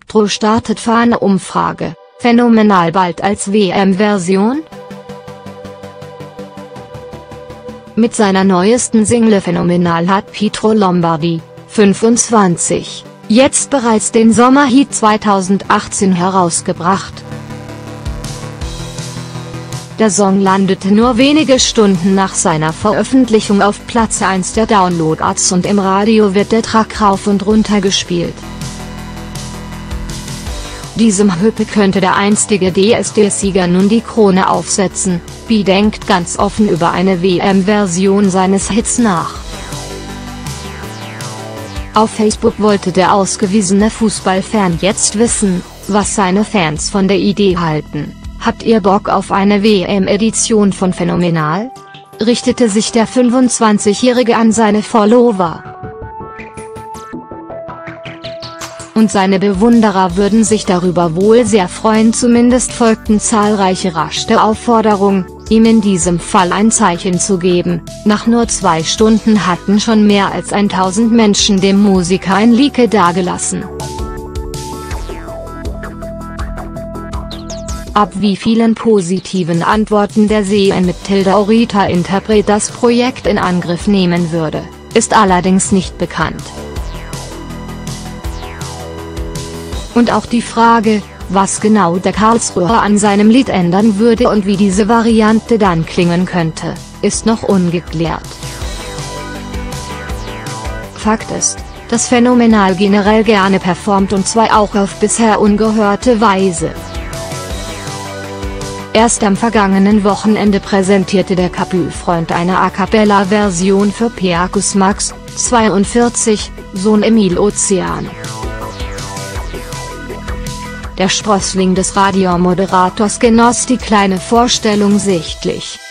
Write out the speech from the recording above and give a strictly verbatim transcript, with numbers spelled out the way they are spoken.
Elektro startet Fahne-Umfrage, phänomenal bald als W M-Version? Mit seiner neuesten Single Phänomenal hat Pietro Lombardi, fünfundzwanzig, jetzt bereits den Sommerhit zweitausendachtzehn herausgebracht. Der Song landete nur wenige Stunden nach seiner Veröffentlichung auf Platz eins der Download-Charts und im Radio wird der Track rauf und runter gespielt. Diesem Hippe könnte der einstige D S D-Sieger nun die Krone aufsetzen. B denkt ganz offen über eine W M-Version seines Hits nach. Auf Facebook wollte der ausgewiesene Fußballfan jetzt wissen, was seine Fans von der Idee halten. Habt ihr Bock auf eine W M-Edition von Phänomenal? Richtete sich der fünfundzwanzigjährige an seine Follower. Und seine Bewunderer würden sich darüber wohl sehr freuen. Zumindest folgten zahlreiche rasche Aufforderungen, ihm in diesem Fall ein Zeichen zu geben. Nach nur zwei Stunden hatten schon mehr als tausend Menschen dem Musiker ein Like dagelassen. Ab wie vielen positiven Antworten der Seen-Mitglieder Orita Interpret das Projekt in Angriff nehmen würde, ist allerdings nicht bekannt. Und auch die Frage, was genau der Karlsruher an seinem Lied ändern würde und wie diese Variante dann klingen könnte, ist noch ungeklärt. Fakt ist, dass Phänomenal generell gerne performt und zwar auch auf bisher ungehörte Weise. Erst am vergangenen Wochenende präsentierte der Capu-Freund eine A-Cappella-Version für Piacus Max, zweiundvierzig, Sohn Emil Ozean. Der Sprössling des Radiomoderators genoss die kleine Vorstellung sichtlich.